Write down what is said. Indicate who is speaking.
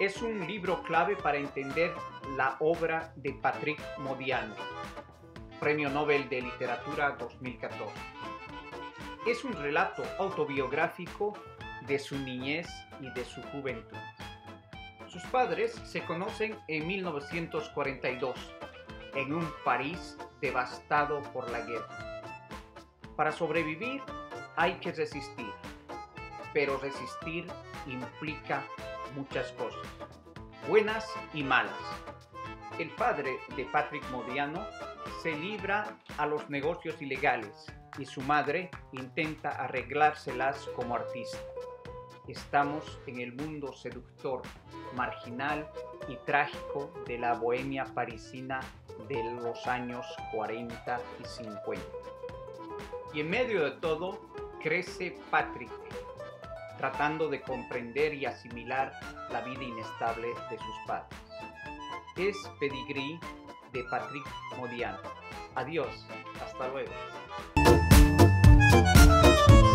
Speaker 1: Es un libro clave para entender la obra de Patrick Modiano, Premio Nobel de Literatura 2014. Es un relato autobiográfico de su niñez y de su juventud. Sus padres se conocen en 1942, en un París devastado por la guerra. Para sobrevivir hay que resistir, pero resistir implica muchas cosas, buenas y malas. El padre de Patrick Modiano se libra a los negocios ilegales y su madre intenta arreglárselas como artista. Estamos en el mundo seductor, marginal y trágico de la bohemia parisina de los años 40 y 50. Y en medio de todo, crece Patrick, tratando de comprender y asimilar la vida inestable de sus padres. Es Pedigrí de Patrick Modiano. Adiós, hasta luego.